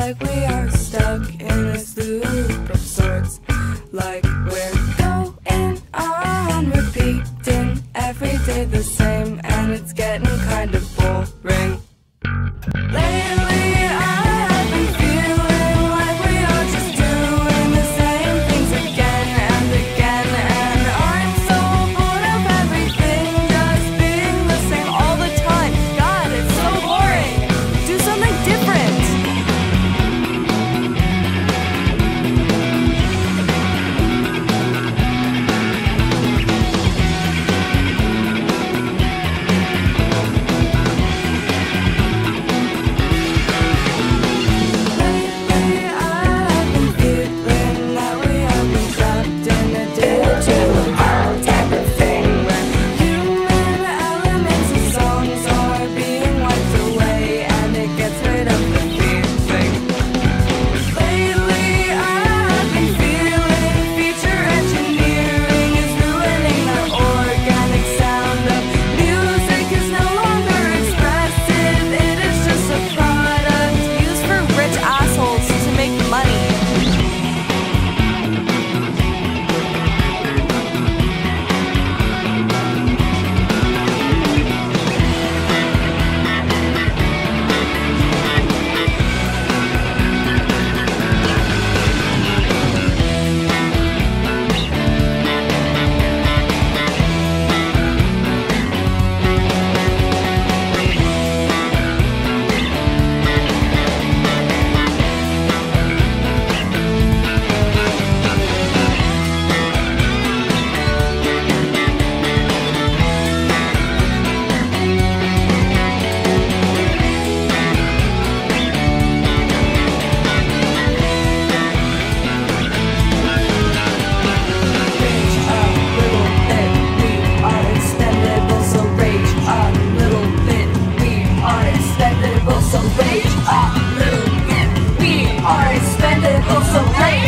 like we are stuck in this loop of sorts. Like we're going on repeating every day the same, and it's getting kind of boring. Lately I've been feeling like we are just doing the same things again and again, and I'm so bored of everything just being the same all the time. God, it's so boring. Do something different. So rage a little bit, we are expendable, so rage